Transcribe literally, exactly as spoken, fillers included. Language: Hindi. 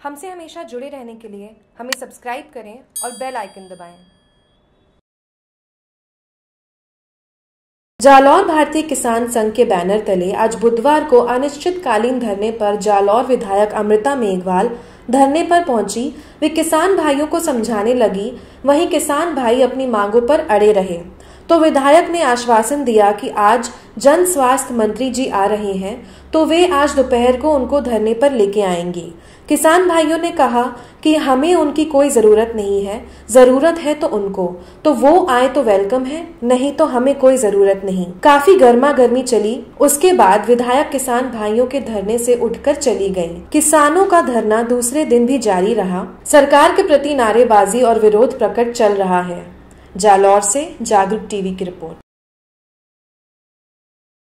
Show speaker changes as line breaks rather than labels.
हमसे हमेशा जुड़े रहने के लिए हमें सब्सक्राइब करें और बेल आइकन दबाएं। जालौर भारतीय किसान संघ के बैनर तले आज बुधवार को अनिश्चितकालीन धरने पर जालौर विधायक अमृता मेघवाल धरने पर पहुंची। वे किसान भाइयों को समझाने लगी, वहीं किसान भाई अपनी मांगों पर अड़े रहे तो विधायक ने आश्वासन दिया कि आज जन स्वास्थ्य मंत्री जी आ रहे हैं तो वे आज दोपहर को उनको धरने पर लेके आएंगे। किसान भाइयों ने कहा कि हमें उनकी कोई जरूरत नहीं है, जरूरत है तो उनको, तो वो आए तो वेलकम है, नहीं तो हमें कोई जरूरत नहीं। काफी गर्मा गर्मी चली। उसके बाद विधायक किसान भाइयों के धरने से उठकर चली गयी। किसानों का धरना दूसरे दिन भी जारी रहा। सरकार के प्रति नारेबाजी और विरोध प्रकट चल रहा है। जालौर से जागरूक टीवी की रिपोर्ट।